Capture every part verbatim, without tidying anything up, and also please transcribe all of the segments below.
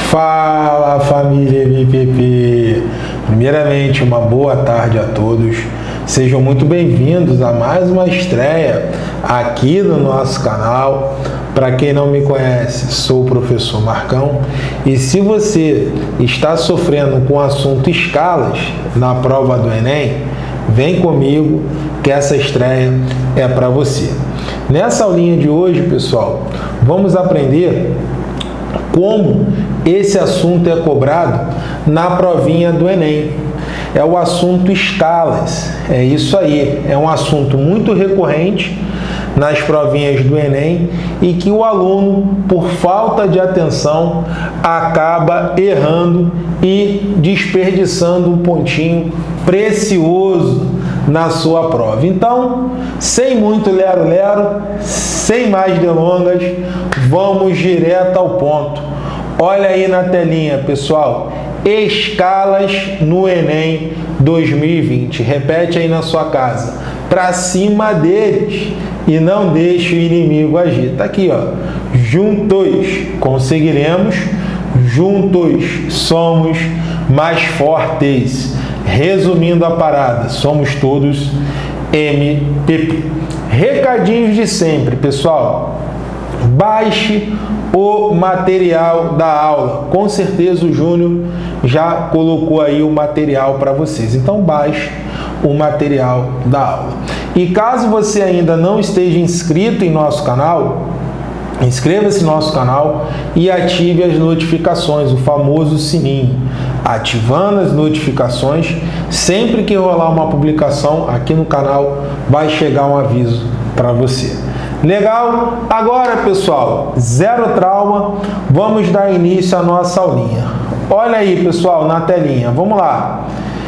Fala, família M P P! Primeiramente, uma boa tarde a todos. Sejam muito bem-vindos a mais uma estreia aqui no nosso canal. Para quem não me conhece, sou o professor Marcão e se você está sofrendo com o assunto escalas na prova do Enem, vem comigo que essa estreia é para você. Nessa aulinha de hoje, pessoal, vamos aprender como esse assunto é cobrado na provinha do Enem. É o assunto escalas, é isso aí, é um assunto muito recorrente nas provinhas do Enem e que o aluno, por falta de atenção, acaba errando e desperdiçando um pontinho precioso na sua prova. Então, sem muito lero-lero, sem mais delongas, vamos direto ao ponto. Olha aí na telinha, pessoal, escalas no Enem dois mil e vinte. Repete aí na sua casa, para cima deles e não deixe o inimigo agir. Tá aqui, ó. Juntos conseguiremos, juntos somos mais fortes. Resumindo a parada, somos todos M P P. Recadinhos de sempre, pessoal. Baixe o material da aula. Com certeza o Júnior já colocou aí o material para vocês. Então baixe o material da aula. E caso você ainda não esteja inscrito em nosso canal, inscreva-se no nosso canal e ative as notificações, o famoso sininho. Ativando as notificações, sempre que rolar uma publicação aqui no canal, vai chegar um aviso para você. Legal? Agora, pessoal, zero trauma, vamos dar início à nossa aulinha. Olha aí, pessoal, na telinha, vamos lá.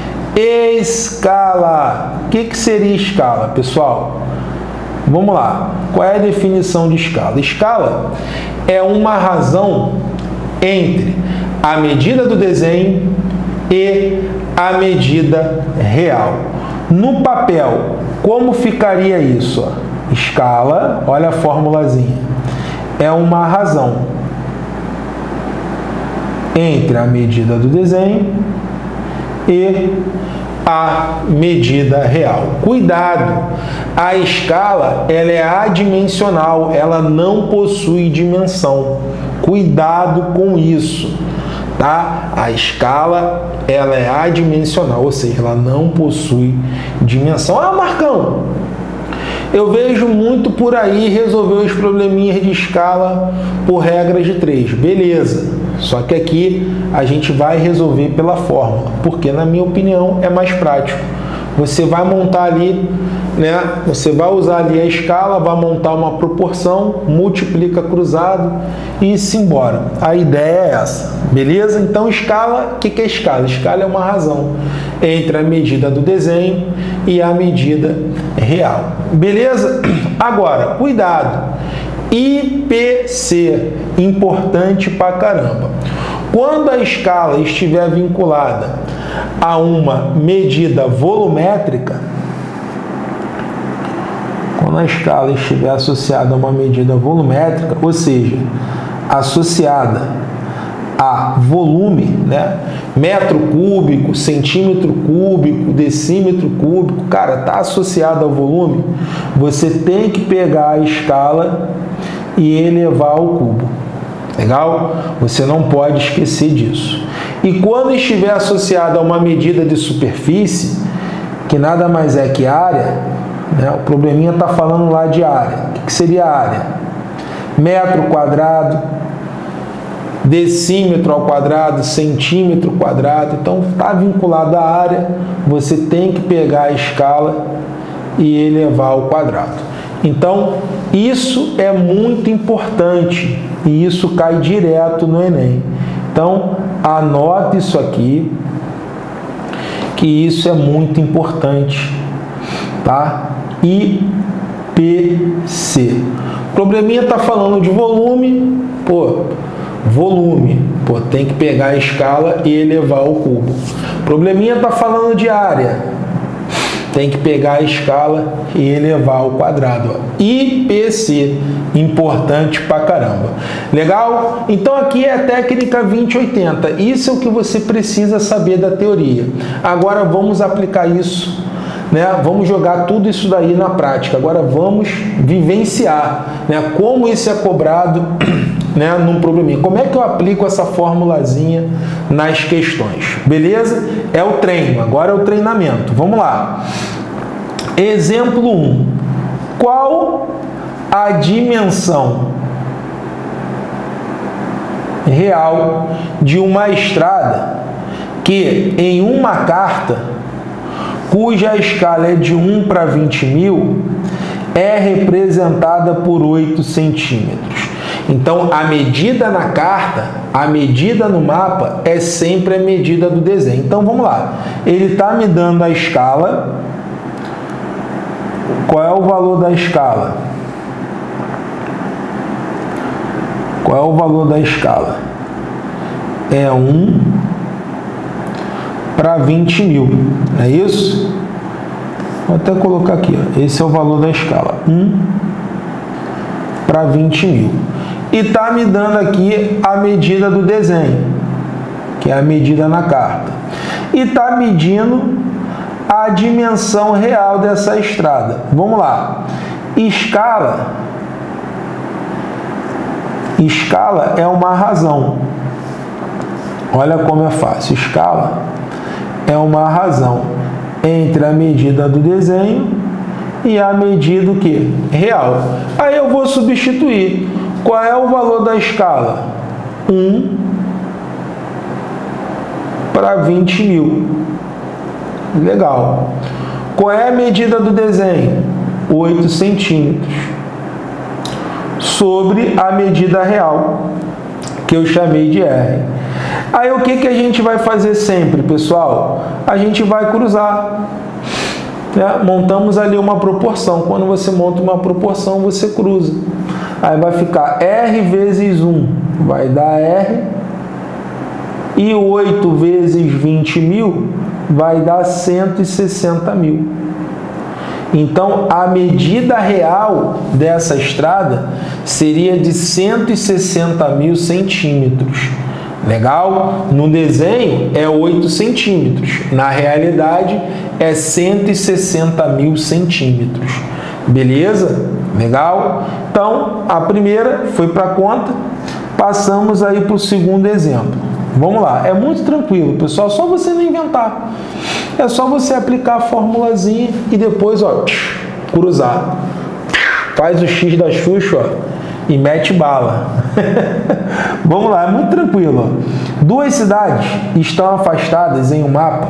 Escala. O que, que seria escala, pessoal? Vamos lá. Qual é a definição de escala? Escala é uma razão entre a medida do desenho e a medida real. No papel, como ficaria isso? Ó? Escala, olha a formulazinha, é uma razão entre a medida do desenho e a medida real. Cuidado, a escala ela é adimensional, ela não possui dimensão. Cuidado com isso, tá? A escala ela é adimensional, ou seja, ela não possui dimensão. Ah, Marcão, eu vejo muito por aí resolver os probleminhas de escala por regra de três. Beleza, só que aqui a gente vai resolver pela fórmula, porque na minha opinião é mais prático. Você vai montar ali, né? Você vai usar ali a escala, vai montar uma proporção, multiplica cruzado e se embora. A ideia é essa, beleza? Então escala, o que, que é escala? Escala é uma razão entre a medida do desenho e a medida real, beleza? Agora, cuidado, I P C, importante pra caramba. Quando a escala estiver vinculada a uma medida volumétrica, quando a escala estiver associada a uma medida volumétrica, ou seja, associada a volume, né? Metro cúbico, centímetro cúbico, decímetro cúbico, cara, está associado ao volume, você tem que pegar a escala e elevar ao cubo. Legal? Você não pode esquecer disso. E quando estiver associado a uma medida de superfície, que nada mais é que área, né? O probleminha está falando lá de área. O que seria área? Metro quadrado, decímetro ao quadrado, centímetro quadrado. Então está vinculado à área, você tem que pegar a escala e elevar ao quadrado. Então isso é muito importante e isso cai direto no Enem. Então anote isso aqui, que isso é muito importante, tá? I P C. O probleminha está falando de volume, pô, volume, pô, tem que pegar a escala e elevar ao cubo. O probleminha está falando de área, tem que pegar a escala e elevar ao quadrado. Ó. I P C, importante pra caramba. Legal? Então aqui é a técnica vinte oitenta. Isso é o que você precisa saber da teoria. Agora vamos aplicar isso, né? Vamos jogar tudo isso daí na prática. Agora vamos vivenciar, né? Como isso é cobrado, né, num probleminha. Como é que eu aplico essa formulazinha nas questões? Beleza? É o treino, agora é o treinamento. Vamos lá. Exemplo um. Qual a dimensão real de uma estrada que em uma carta, cuja escala é de um para vinte mil, é representada por oito centímetros? Então, a medida na carta, a medida no mapa, é sempre a medida do desenho. Então, vamos lá. Ele está me dando a escala. Qual é o valor da escala? Qual é o valor da escala? É um para vinte mil. É isso? Vou até colocar aqui. Ó. Esse é o valor da escala. um para vinte mil. E está me dando aqui a medida do desenho, que é a medida na carta. E está medindo a dimensão real dessa estrada. Vamos lá. Escala. Escala é uma razão. Olha como é fácil. Escala é uma razão entre a medida do desenho e a medida o quê? Real. Aí eu vou substituir. Qual é o valor da escala? um para vinte mil. Legal. Qual é a medida do desenho? oito centímetros. Sobre a medida real, que eu chamei de R. Aí o que, que a gente vai fazer sempre, pessoal? A gente vai cruzar. Né? Montamos ali uma proporção. Quando você monta uma proporção, você cruza. Aí vai ficar R vezes um, vai dar R, e oito vezes vinte mil vai dar cento e sessenta mil. Então, a medida real dessa estrada seria de cento e sessenta mil centímetros. Legal? No desenho é oito centímetros, na realidade é cento e sessenta mil centímetros. Beleza? Legal? Então, a primeira foi para a conta. Passamos aí para o segundo exemplo. Vamos lá. É muito tranquilo, pessoal. Só você não inventar. É só você aplicar a formulazinha e depois, ó, cruzar. Faz o X da Xuxa, ó, e mete bala. Vamos lá. É muito tranquilo. Ó. Duas cidades estão afastadas em um mapa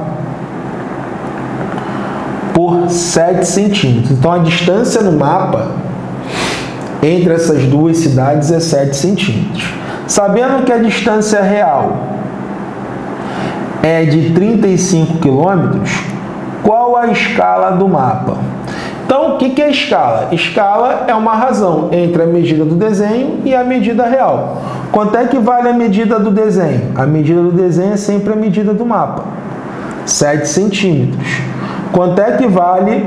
por sete centímetros. Então, a distância no mapa entre essas duas cidades é sete centímetros. Sabendo que a distância real é de trinta e cinco quilômetros, qual a escala do mapa? Então, o que é escala? Escala é uma razão entre a medida do desenho e a medida real. Quanto é que vale a medida do desenho? A medida do desenho é sempre a medida do mapa, sete centímetros. Quanto é que vale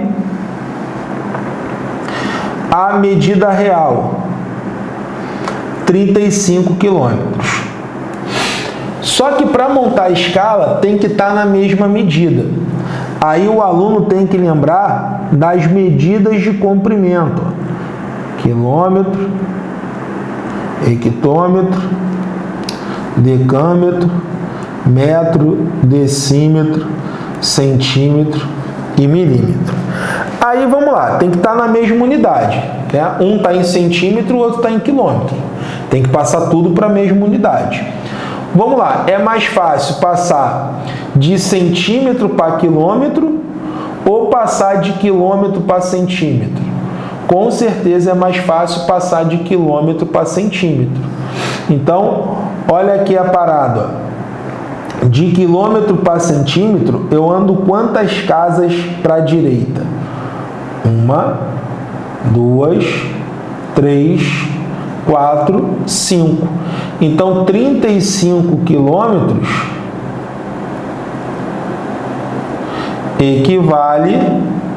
a medida real? trinta e cinco quilômetros. Só que para montar a escala tem que estar na mesma medida. Aí o aluno tem que lembrar das medidas de comprimento. Quilômetro, hectômetro, decâmetro, metro, decímetro, centímetro e milímetro. Aí vamos lá, tem que estar na mesma unidade. Né? Um está em centímetro, o outro está em quilômetro. Tem que passar tudo para a mesma unidade. Vamos lá, é mais fácil passar de centímetro para quilômetro ou passar de quilômetro para centímetro? Com certeza é mais fácil passar de quilômetro para centímetro. Então, olha aqui a parada. De quilômetro para centímetro, eu ando quantas casas para a direita? Uma, duas, três, quatro, cinco. Então, trinta e cinco quilômetros equivale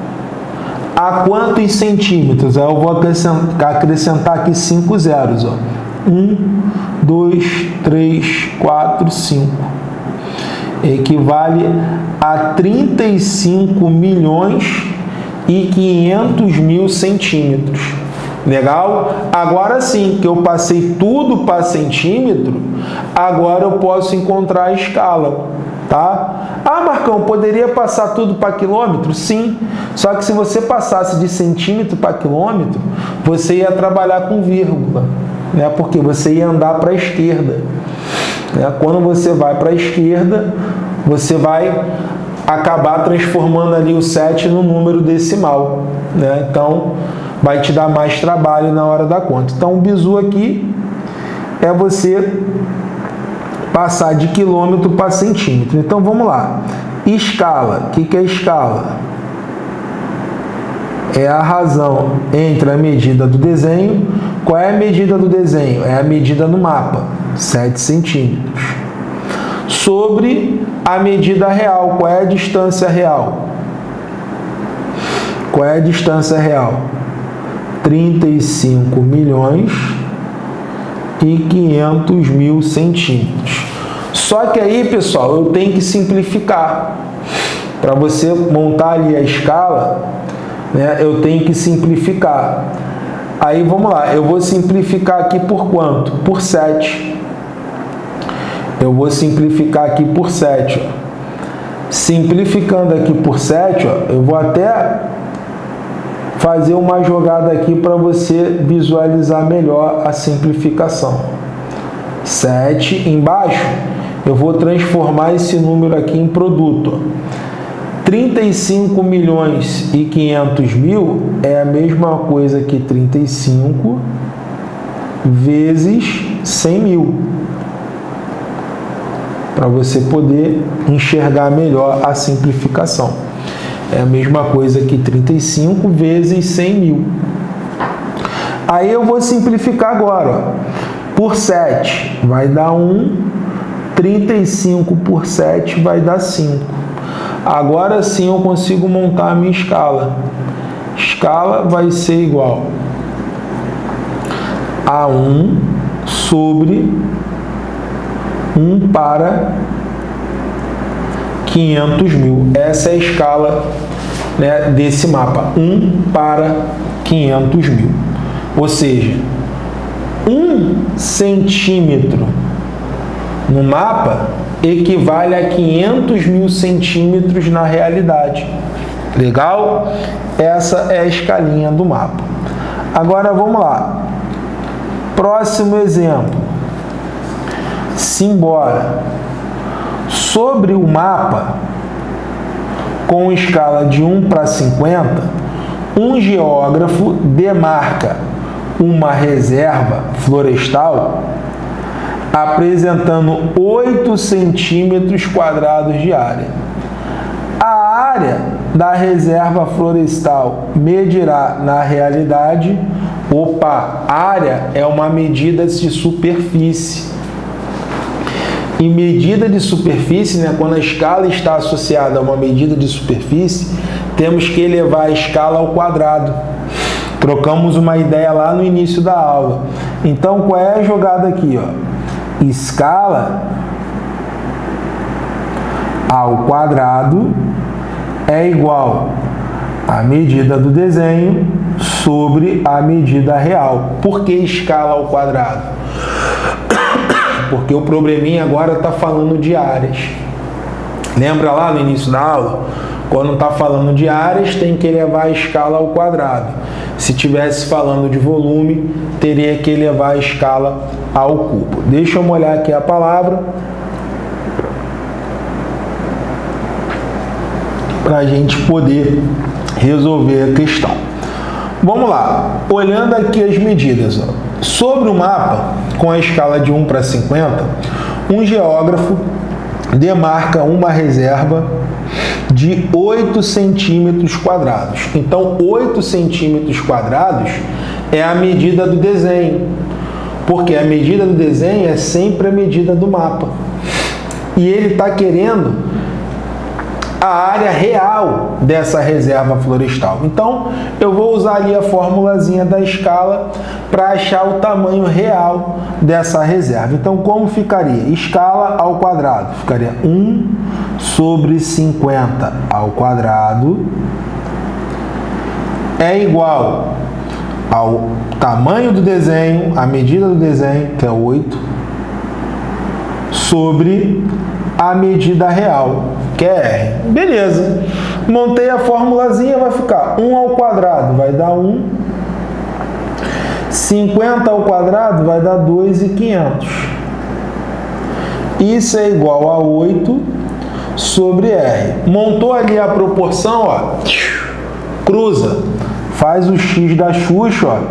A quantos centímetros? Eu vou acrescentar, acrescentar aqui cinco zeros. Ó. um, dois, três, quatro, cinco. Equivale a trinta e cinco milhões e quinhentos mil centímetros. Legal? Agora sim, que eu passei tudo para centímetro, agora eu posso encontrar a escala, tá? Ah, Marcão, poderia passar tudo para quilômetro? Sim, só que se você passasse de centímetro para quilômetro, você ia trabalhar com vírgula, né? Porque você ia andar para a esquerda. Né? Quando você vai para a esquerda, você vai acabar transformando ali o sete no número decimal, né? Então, vai te dar mais trabalho na hora da conta. Então, o bizu aqui é você passar de quilômetro para centímetro. Então, vamos lá. Escala. O que que é escala? É a razão entre a medida do desenho. Qual é a medida do desenho? É a medida no mapa, sete centímetros. Sobre a medida real. Qual é a distância real? Qual é a distância real? trinta e cinco milhões e quinhentos mil centímetros. Só que aí, pessoal, eu tenho que simplificar. Para você montar ali a escala, né, eu tenho que simplificar. Aí, vamos lá. Eu vou simplificar aqui por quanto? Por sete. Eu vou simplificar aqui por sete. Ó. Simplificando aqui por sete, ó, eu vou até fazer uma jogada aqui para você visualizar melhor a simplificação. sete embaixo, eu vou transformar esse número aqui em produto. trinta e cinco milhões e quinhentos mil é a mesma coisa que trinta e cinco vezes cem mil. Para você poder enxergar melhor a simplificação. É a mesma coisa que trinta e cinco vezes cem mil. Aí eu vou simplificar agora. Ó. Por sete vai dar um. trinta e cinco por sete vai dar cinco. Agora sim eu consigo montar a minha escala. Escala vai ser igual a um sobre um para quinhentos mil. Essa é a escala, né, desse mapa. um para quinhentos mil. Ou seja, um centímetro no mapa equivale a quinhentos mil centímetros na realidade. Legal? Essa é a escalinha do mapa. Agora vamos lá. Próximo exemplo. Simbora. Sobre o mapa, com escala de um para cinquenta, um geógrafo demarca uma reserva florestal apresentando oito centímetros quadrados de área. A área da reserva florestal medirá na realidade, opa, área é uma medida de superfície. E medida de superfície, né, quando a escala está associada a uma medida de superfície, temos que elevar a escala ao quadrado. Trocamos uma ideia lá no início da aula. Então, qual é a jogada aqui? Ó? Escala ao quadrado é igual a medida do desenho sobre a medida real. Por que escala ao quadrado? Porque o probleminha agora está falando de áreas. Lembra lá no início da aula? Quando está falando de áreas, tem que elevar a escala ao quadrado. Se estivesse falando de volume, teria que elevar a escala ao cubo. Deixa eu molhar aqui a palavra para a gente poder resolver a questão. Vamos lá. Olhando aqui as medidas. Ó. Sobre o mapa, com a escala de um para cinquenta, um geógrafo demarca uma reserva de oito centímetros quadrados. Então, oito centímetros quadrados é a medida do desenho, porque a medida do desenho é sempre a medida do mapa. E ele está querendo a área real dessa reserva florestal. Então, eu vou usar ali a formulazinha da escala para achar o tamanho real dessa reserva. Então, como ficaria? Escala ao quadrado. Ficaria um sobre cinquenta ao quadrado é igual ao tamanho do desenho, a medida do desenho, que é oito, sobre a medida real, que é R. Beleza. Montei a formulazinha, vai ficar um ao quadrado, vai dar um. cinquenta ao quadrado vai dar dois mil e quinhentos. Isso é igual a oito sobre R. Montou ali a proporção, ó, cruza. Faz o X da Xuxa, ó,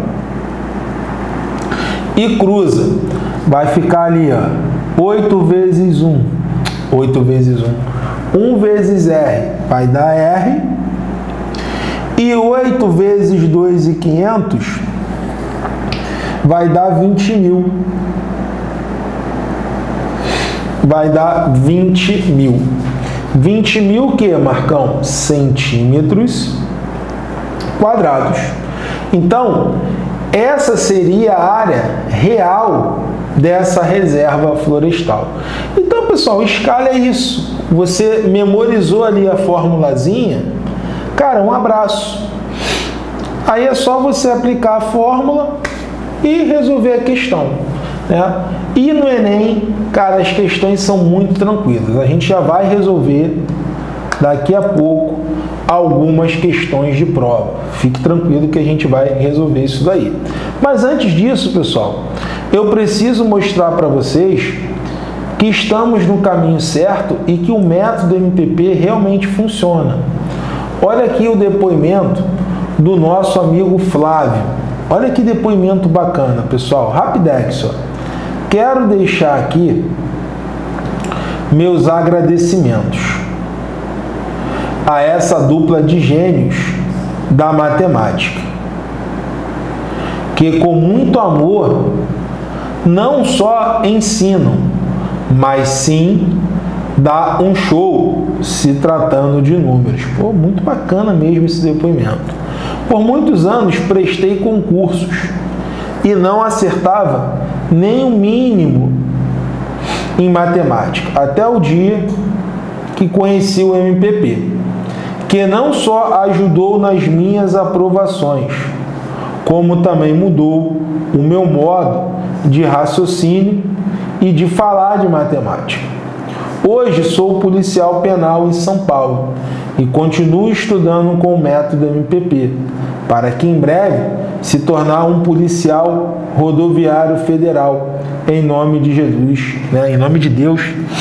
e cruza. Vai ficar ali, ó, oito vezes um. oito vezes um. um vezes R vai dar R. E oito vezes dois mil e quinhentos vai dar vinte mil. Vai dar vinte mil. vinte mil o que, Marcão? Centímetros quadrados. Então, essa seria a área real dessa reserva florestal. Então, pessoal, escala é isso. Você memorizou ali a formulazinha, cara, um abraço. Aí é só você aplicar a fórmula e resolver a questão, né? E no Enem, cara, as questões são muito tranquilas. A gente já vai resolver daqui a pouco algumas questões de prova. Fique tranquilo que a gente vai resolver isso daí. Mas antes disso, pessoal, eu preciso mostrar para vocês que estamos no caminho certo e que o método M P P realmente funciona. Olha aqui o depoimento do nosso amigo Flávio. Olha que depoimento bacana, pessoal. Rapidex, ó. Quero deixar aqui meus agradecimentos a essa dupla de gênios da matemática, que com muito amor não só ensinam, mas sim dá um show se tratando de números. Pô, muito bacana mesmo esse depoimento. Por muitos anos prestei concursos e não acertava nem o mínimo em matemática, até o dia que conheci o M P P, que não só ajudou nas minhas aprovações, como também mudou o meu modo de raciocínio e de falar de matemática. Hoje sou policial penal em São Paulo e continuo estudando com o método M P P, para que em breve se tornar um policial rodoviário federal, em nome de Jesus, né? Em nome de Deus.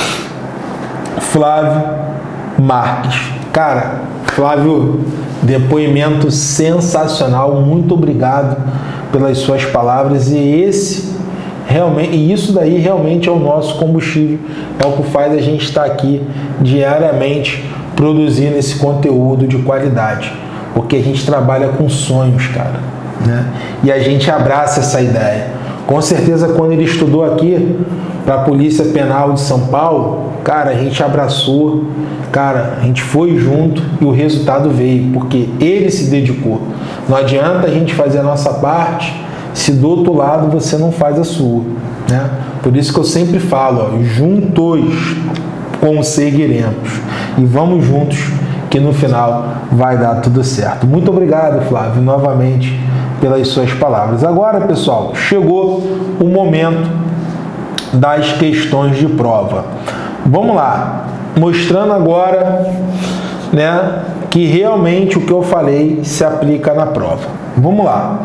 Flávio Marques. Cara, Flávio, depoimento sensacional, muito obrigado pelas suas palavras, e esse realmente, e isso daí realmente é o nosso combustível, é o que faz a gente estar aqui diariamente produzindo esse conteúdo de qualidade, porque a gente trabalha com sonhos, cara, né? E a gente abraça essa ideia. Com certeza, quando ele estudou aqui para a Polícia Penal de São Paulo, cara, a gente abraçou, cara, a gente foi junto e o resultado veio, porque ele se dedicou. Não adianta a gente fazer a nossa parte se do outro lado você não faz a sua, né? Por isso que eu sempre falo, ó, juntos conseguiremos. E vamos juntos que no final vai dar tudo certo. Muito obrigado, Flávio, novamente pelas suas palavras. Agora, pessoal, chegou o momento das questões de prova. Vamos lá, mostrando agora, né, que realmente o que eu falei se aplica na prova. Vamos lá.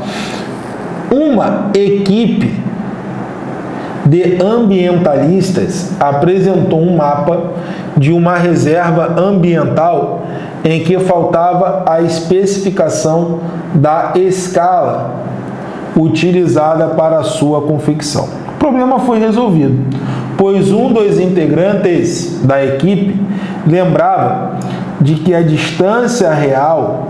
Uma equipe de ambientalistas apresentou um mapa de uma reserva ambiental em que faltava a especificação da escala utilizada para a sua confecção. O problema foi resolvido, pois um dos integrantes da equipe lembrava de que a distância real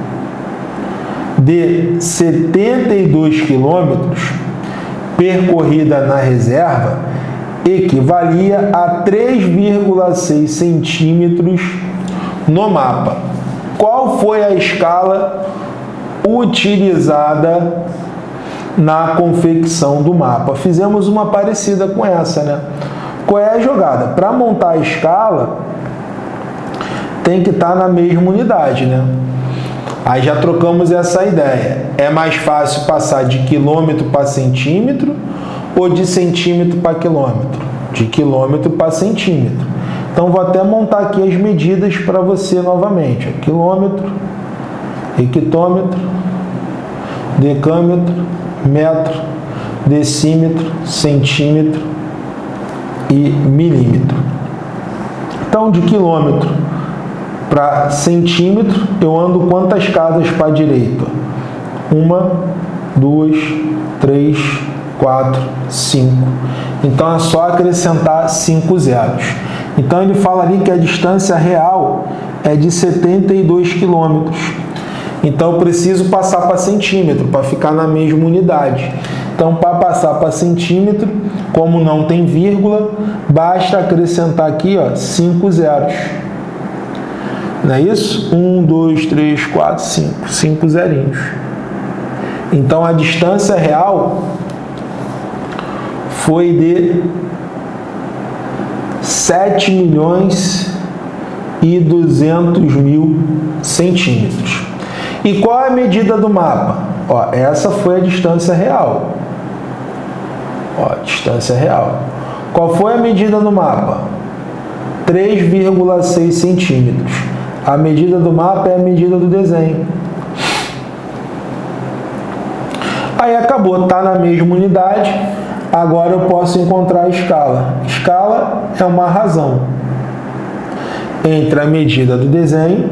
de setenta e dois quilômetros percorrida na reserva equivalia a três vírgula seis centímetros no mapa. Qual foi a escala utilizada na confecção do mapa? Fizemos uma parecida com essa, né? Qual é a jogada? Para montar a escala, tem que estar na mesma unidade, né? Aí já trocamos essa ideia. É mais fácil passar de quilômetro para centímetro ou de centímetro para quilômetro? De quilômetro para centímetro. Então, vou até montar aqui as medidas para você novamente. Quilômetro, hectômetro, decâmetro, metro, decímetro, centímetro e milímetro. Então, de quilômetro para centímetro, eu ando quantas casas para a direita? Uma, duas, três, quatro, cinco. Então, é só acrescentar cinco zeros. Então, ele fala ali que a distância real é de setenta e dois quilômetros. Então, eu preciso passar para centímetro, para ficar na mesma unidade. Então, para passar para centímetro, como não tem vírgula, basta acrescentar aqui, ó, cinco zeros. Não é isso? um, dois, três, quatro, cinco. cinco zerinhos. Então, a distância real foi de sete milhões e duzentos mil centímetros. E qual é a medida do mapa? Ó, essa foi a distância real. Ó, distância real. Qual foi a medida do mapa? três vírgula seis centímetros. A medida do mapa é a medida do desenho. Aí acabou, está na mesma unidade. Agora eu posso encontrar a escala. Escala é uma razão entre a medida do desenho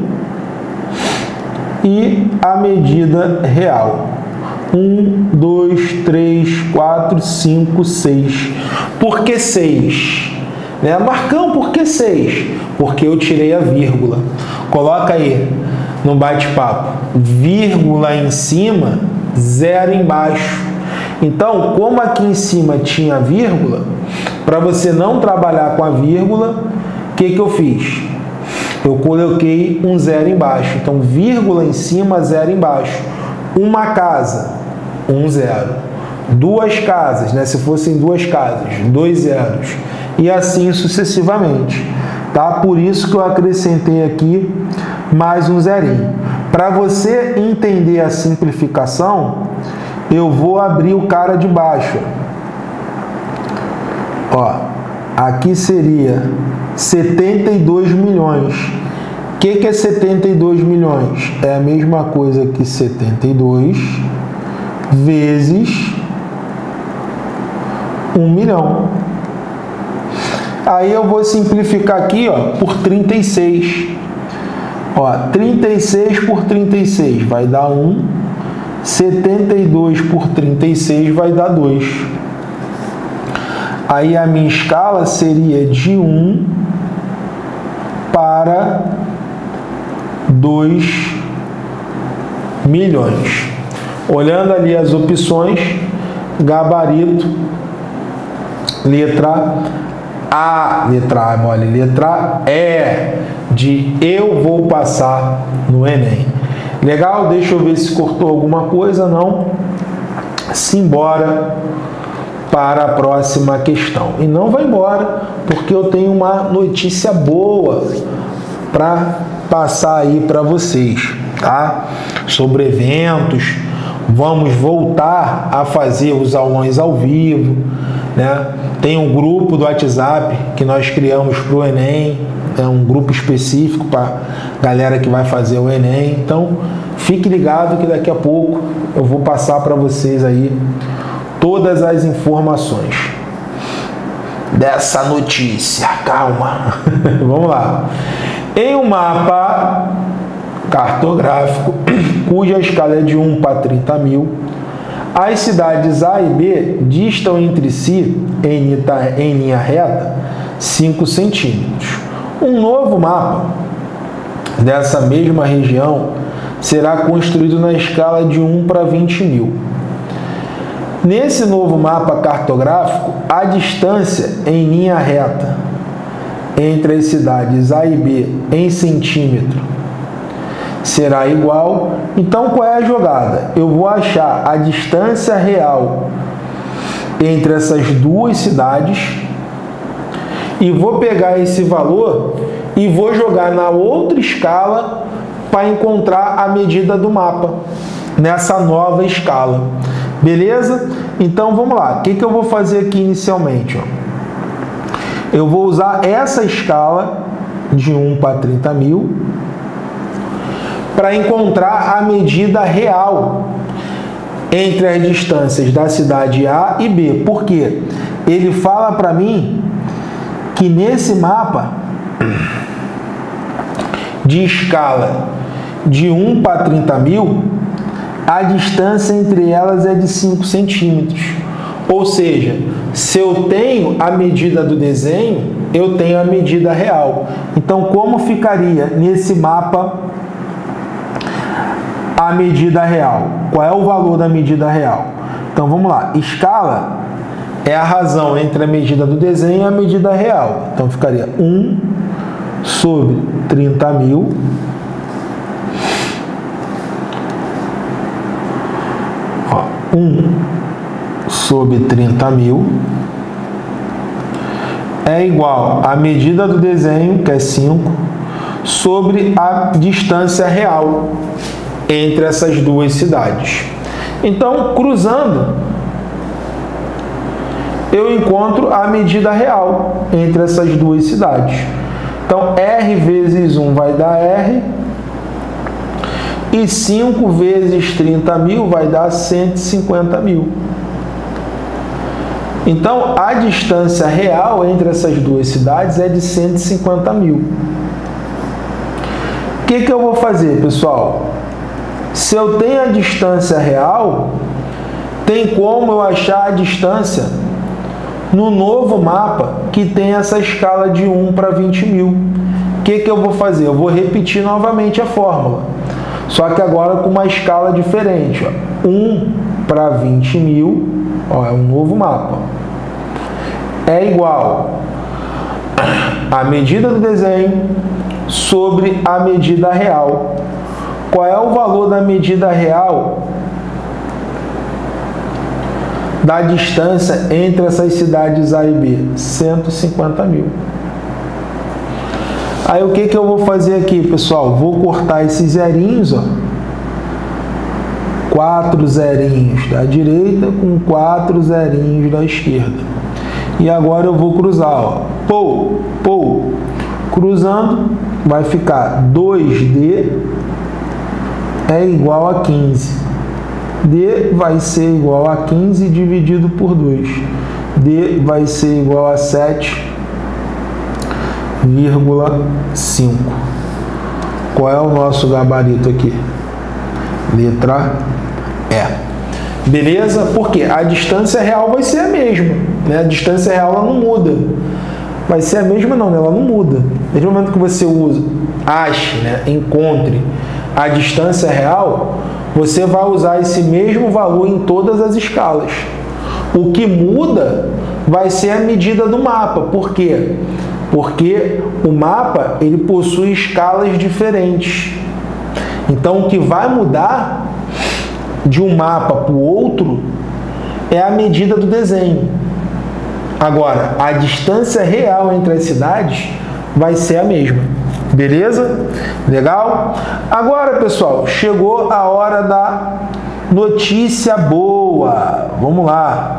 e a medida real. um, dois, três, quatro, cinco, seis. Por que seis? Né? Marcão, por que seis? Porque eu tirei a vírgula. Coloca aí no bate-papo. Vírgula em cima, zero embaixo. Então, como aqui em cima tinha vírgula, para você não trabalhar com a vírgula, o que, que eu fiz? Eu coloquei um zero embaixo. Então, vírgula em cima, zero embaixo. Uma casa, um zero. Duas casas, né? Se fossem duas casas, dois zeros. E assim sucessivamente. Tá? Por isso que eu acrescentei aqui mais um zerinho. Para você entender a simplificação, eu vou abrir o cara de baixo. Ó, aqui seria setenta e dois milhões. O que, que é setenta e dois milhões? É a mesma coisa que setenta e dois vezes um milhão. Aí eu vou simplificar aqui, ó, por trinta e seis. Ó, trinta e seis por trinta e seis vai dar um. setenta e dois por trinta e seis vai dar dois. Aí a minha escala seria de um para dois milhões. Olhando ali as opções, gabarito, letra A, letra A, olha, letra E, de eu vou passar no Enem. Legal? Deixa eu ver se cortou alguma coisa. Não. Simbora para a próxima questão. E não vai embora, porque eu tenho uma notícia boa para passar aí para vocês, tá? Sobre eventos. Vamos voltar a fazer os aulões ao vivo, né? Tem um grupo do WhatsApp que nós criamos para o Enem. É um grupo específico para galera que vai fazer o Enem. Então, fique ligado que daqui a pouco eu vou passar para vocês aí todas as informações dessa notícia. Calma. Vamos lá. Em um mapa cartográfico, cuja escala é de um para trinta mil, as cidades A e B distam entre si, em, em linha reta, cinco centímetros. Um novo mapa dessa mesma região será construído na escala de um para vinte mil. Nesse novo mapa cartográfico, a distância em linha reta entre as cidades A e B em centímetro será igual. Então, qual é a jogada? Eu vou achar a distância real entre essas duas cidades e vou pegar esse valor e vou jogar na outra escala para encontrar a medida do mapa, nessa nova escala. Beleza? Então, vamos lá. O que, que eu vou fazer aqui inicialmente? Ó? Eu vou usar essa escala de um para trinta mil para encontrar a medida real entre as distâncias da cidade A e B. Por quê? Ele fala para mim que nesse mapa de escala de um para trinta mil, a distância entre elas é de cinco centímetros. Ou seja, se eu tenho a medida do desenho, eu tenho a medida real. Então, como ficaria nesse mapa a medida real? Qual é o valor da medida real? Então, vamos lá. Escala é a razão entre a medida do desenho e a medida real. Então, ficaria um sobre trinta mil um sobre trinta mil é igual à medida do desenho, que é cinco, sobre a distância real entre essas duas cidades. Então, cruzando, eu encontro a medida real entre essas duas cidades. Então, R vezes um vai dar R, e cinco vezes trinta mil vai dar cento e cinquenta mil. Então, a distância real entre essas duas cidades é de cento e cinquenta mil. O que, que eu vou fazer, pessoal? Se eu tenho a distância real, tem como eu achar a distância no novo mapa que tem essa escala de um para vinte mil. O que, que eu vou fazer? Eu vou repetir novamente a fórmula. Só que agora com uma escala diferente. Ó. um para vinte mil, ó, é um novo mapa. É igual a medida do desenho sobre a medida real. Qual é o valor da medida real da distância entre essas cidades A e B? cento e cinquenta mil. Aí o que, que eu vou fazer aqui, pessoal? Vou cortar esses zerinhos, ó. Quatro zerinhos da direita com quatro zerinhos da esquerda. E agora eu vou cruzar, ó. Pô, pô. Cruzando, vai ficar dois D é igual a quinze. D vai ser igual a quinze dividido por dois. D vai ser igual a sete vírgula cinco. Qual é o nosso gabarito aqui? Letra E. Beleza? Porque a distância real vai ser a mesma, né? A distância real ela não muda. Vai ser a mesma não, né? Ela não muda. Desde o momento que você usa, ache, né? Encontre a distância real, você vai usar esse mesmo valor em todas as escalas. O que muda vai ser a medida do mapa. Por quê? Porque o mapa ele possui escalas diferentes. Então, o que vai mudar de um mapa para o outro é a medida do desenho. Agora, a distância real entre as cidades vai ser a mesma. Beleza? Legal? Agora, pessoal, chegou a hora da notícia boa. Vamos lá.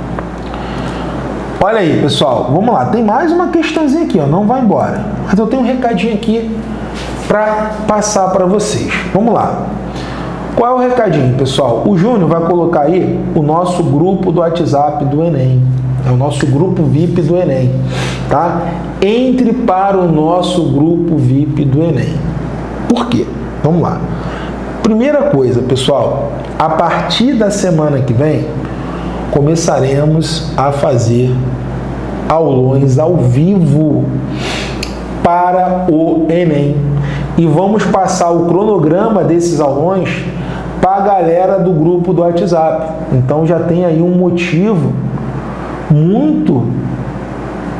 Olha aí, pessoal, vamos lá. Tem mais uma questãozinha aqui, ó, não vai embora. Mas eu tenho um recadinho aqui para passar para vocês. Vamos lá. Qual é o recadinho, pessoal? O Júnior vai colocar aí o nosso grupo do WhatsApp do Enem. É o nosso grupo V I P do Enem, tá? Entre para o nosso grupo V I P do Enem. Por quê? Vamos lá. Primeira coisa, pessoal, a partir da semana que vem, começaremos a fazer aulões ao vivo para o Enem. E vamos passar o cronograma desses aulões para a galera do grupo do WhatsApp. Então já tem aí um motivo muito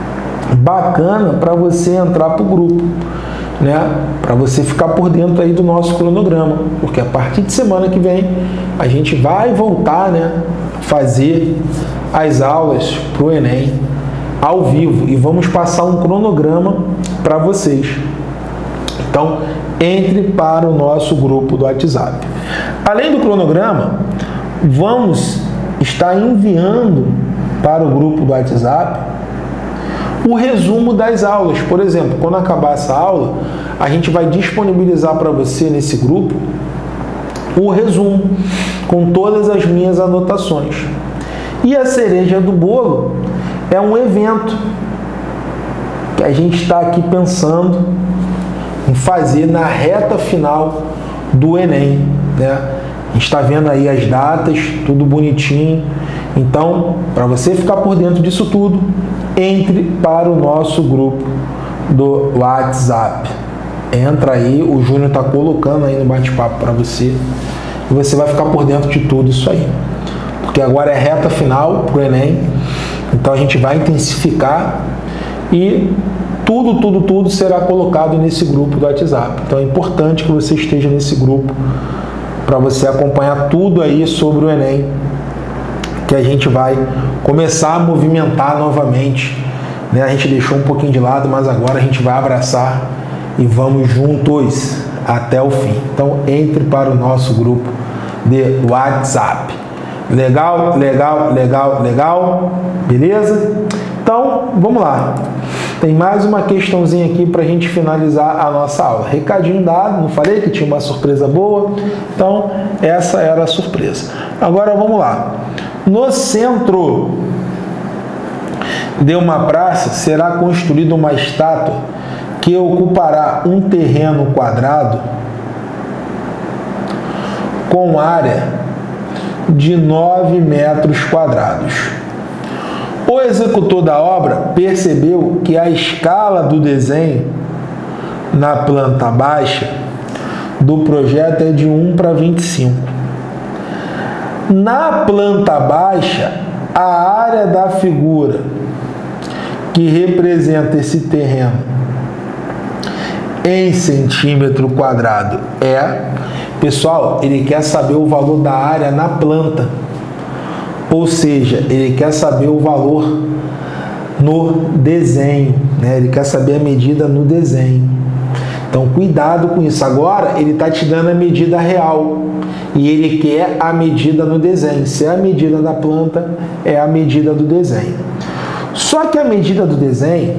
bacana para você entrar para o grupo, né? Para você ficar por dentro aí do nosso cronograma, porque a partir de semana que vem a gente vai voltar, né, fazer as aulas para o Enem ao vivo e vamos passar um cronograma para vocês. Então, entre para o nosso grupo do WhatsApp. Além do cronograma, vamos estar enviando para o grupo do WhatsApp o resumo das aulas. Por exemplo, quando acabar essa aula, a gente vai disponibilizar para você nesse grupo o resumo com todas as minhas anotações. E a cereja do bolo é um evento que a gente está aqui pensando em fazer na reta final do Enem, né? A gente está vendo aí as datas, tudo bonitinho. Então, para você ficar por dentro disso tudo, entre para o nosso grupo do WhatsApp. Entra aí, o Júnior está colocando aí no bate-papo para você e você vai ficar por dentro de tudo isso aí. Porque agora é reta final para o Enem, então a gente vai intensificar e tudo, tudo, tudo será colocado nesse grupo do WhatsApp. Então é importante que você esteja nesse grupo para você acompanhar tudo aí sobre o Enem, que a gente vai começar a movimentar novamente, né? A gente deixou um pouquinho de lado, mas agora a gente vai abraçar e vamos juntos até o fim. Então entre para o nosso grupo de WhatsApp. Legal, legal, legal, legal, beleza? Então vamos lá. Tem mais uma questãozinha aqui para a gente finalizar a nossa aula. Recadinho dado, não falei que tinha uma surpresa boa? Então, essa era a surpresa. Agora vamos lá. No centro de uma praça será construída uma estátua que ocupará um terreno quadrado com área de nove metros quadrados. O executor da obra percebeu que a escala do desenho na planta baixa do projeto é de um para vinte e cinco. Na planta baixa, a área da figura que representa esse terreno em centímetro quadrado é... Pessoal, ele quer saber o valor da área na planta. Ou seja, ele quer saber o valor no desenho, né? Ele quer saber a medida no desenho. Então, cuidado com isso. Agora, ele está te dando a medida real e ele quer a medida no desenho. Se é a medida da planta, é a medida do desenho. Só que a medida do desenho,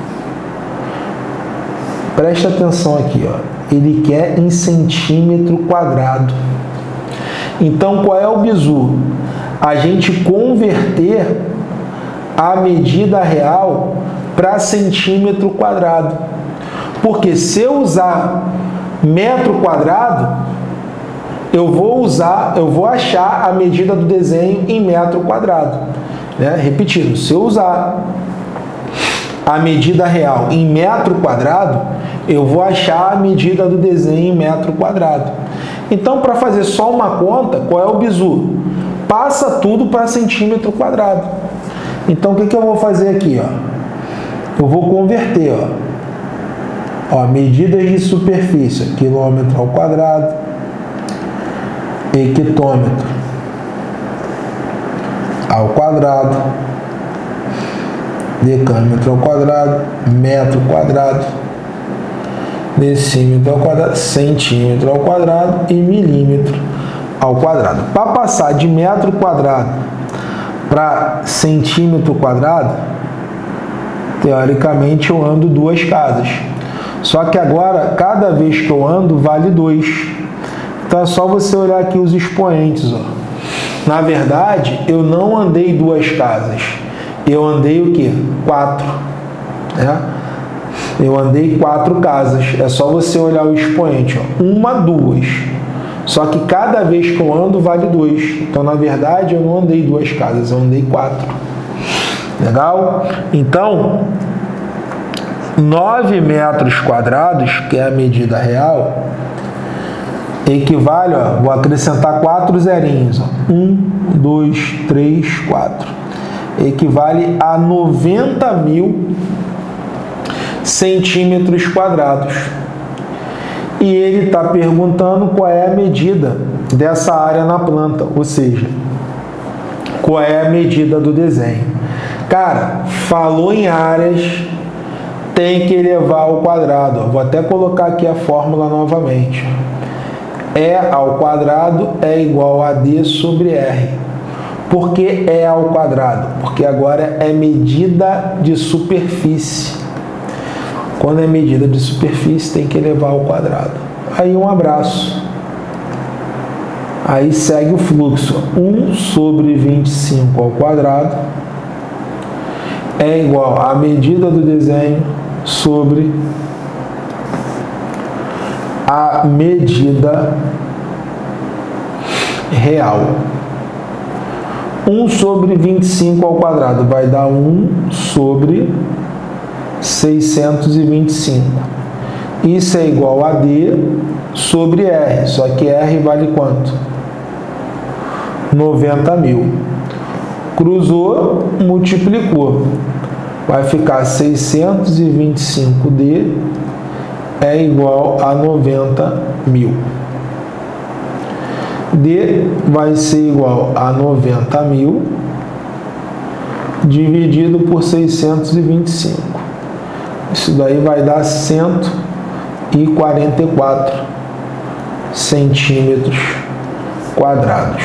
presta atenção aqui, ó. Ele quer em centímetro quadrado. Então, qual é o bizu? A gente converter a medida real para centímetro quadrado. Porque se eu usar metro quadrado, eu vou usar, eu vou achar a medida do desenho em metro quadrado, né? Repetindo, se eu usar a medida real em metro quadrado, eu vou achar a medida do desenho em metro quadrado. Então, para fazer só uma conta, qual é o bizu? Passa tudo para centímetro quadrado. Então, o que, que eu vou fazer aqui? Ó? Eu vou converter, ó. Ó, medidas de superfície, quilômetro ao quadrado, hectômetro ao quadrado, decâmetro ao quadrado, metro quadrado, decímetro ao quadrado, centímetro ao quadrado e milímetro ao quadrado. Para passar de metro quadrado para centímetro quadrado, teoricamente eu ando duas casas. Só que agora, cada vez que eu ando, vale dois. Então é só você olhar aqui os expoentes, ó. Na verdade, eu não andei duas casas. Eu andei o quê? Quatro. Né? Eu andei quatro casas. É só você olhar o expoente, ó. Uma, duas. Só que cada vez que eu ando, vale dois. Então, na verdade, eu não andei duas casas, eu andei quatro. Legal? Então, nove metros quadrados, que é a medida real, equivale, ó, vou acrescentar quatro zerinhos. Ó. Um, dois, três, quatro. Equivale a noventa mil centímetros quadrados. E ele está perguntando qual é a medida dessa área na planta, ou seja, qual é a medida do desenho. Cara, falou em áreas, tem que elevar ao quadrado. Vou até colocar aqui a fórmula novamente. E ao quadrado é igual a D sobre R. Por que E ao quadrado? Porque agora é medida de superfície. Quando é medida de superfície, tem que elevar ao quadrado. Aí um abraço. Aí segue o fluxo. um sobre vinte e cinco ao quadrado é igual à medida do desenho sobre a medida real. um sobre vinte e cinco ao quadrado vai dar um sobre seiscentos e vinte e cinco. Isso é igual a D sobre R, só que R vale quanto? noventa mil. Cruzou, multiplicou. Vai ficar seiscentos e vinte e cinco D é igual a noventa mil. D vai ser igual a noventa mil dividido por seiscentos e vinte e cinco. Isso daí vai dar cento e quarenta e quatro centímetros quadrados.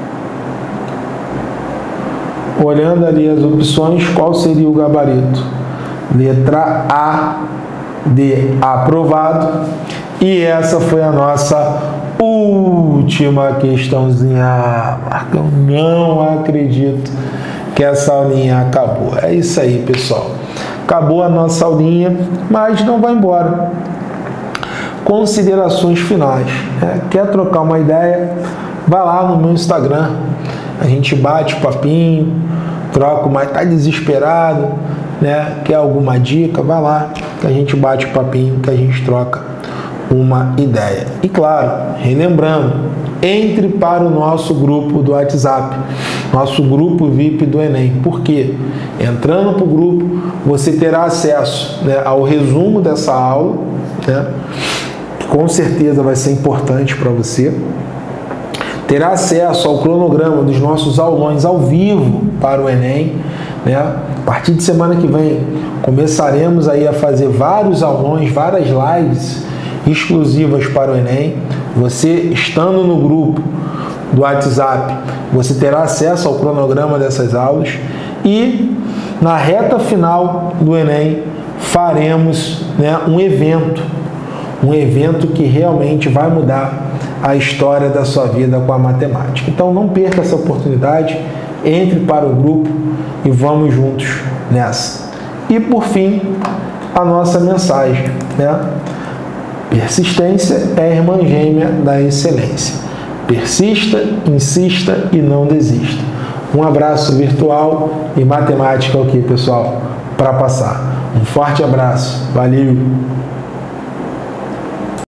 Olhando ali as opções, qual seria o gabarito? Letra A de aprovado. E essa foi a nossa última questãozinha. Eu não acredito que essa aulinha acabou. É isso aí, pessoal. Acabou a nossa aulinha, mas não vai embora. Considerações finais. Né? Quer trocar uma ideia? Vai lá no meu Instagram. A gente bate papinho, troca, mas tá desesperado, né? Quer alguma dica? Vai lá, que a gente bate papinho, que a gente troca uma ideia. E claro, relembrando, entre para o nosso grupo do WhatsApp, nosso grupo V I P do Enem. Por quê? Entrando para o grupo, você terá acesso, né, ao resumo dessa aula, né, que com certeza vai ser importante para você. Terá acesso ao cronograma dos nossos aulões ao vivo para o Enem, né? A partir de semana que vem começaremos aí a fazer vários aulões, várias lives exclusivas para o Enem. Você estando no grupo do WhatsApp, você terá acesso ao cronograma dessas aulas e na reta final do Enem faremos, né, um evento, um evento que realmente vai mudar a história da sua vida com a matemática. Então não perca essa oportunidade, entre para o grupo e vamos juntos nessa. E por fim, a nossa mensagem, né? Persistência é a irmã gêmea da excelência. Persista, insista e não desista. Um abraço virtual e matemática aqui, pessoal, para passar. Um forte abraço. Valeu!